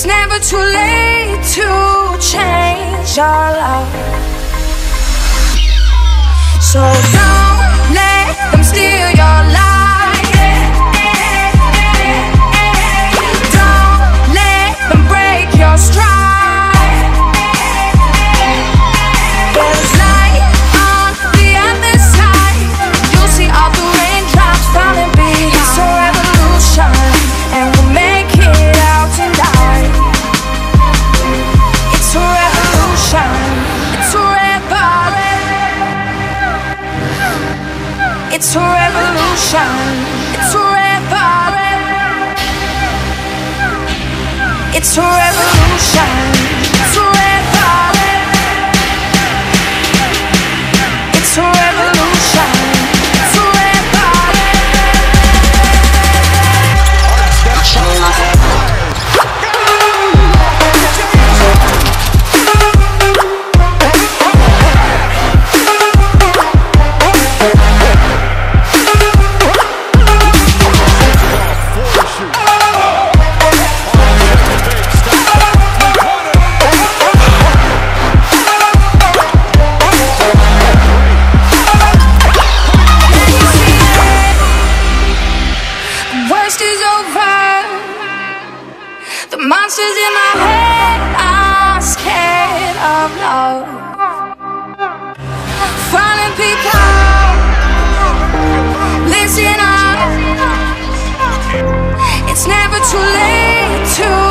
It's never too late to change your love. So don't let them steal your life. Don't let them break your stride. There's light on the other side. You'll see all the raindrops falling behind. It's a revolution, and we'll make it out tonight. It's a revolution. It's a It's a revolution. It's a It's a revolution. It's a It's a revolution. It's a monsters in my head are scared of love. Finding people, listen up. It's never too late to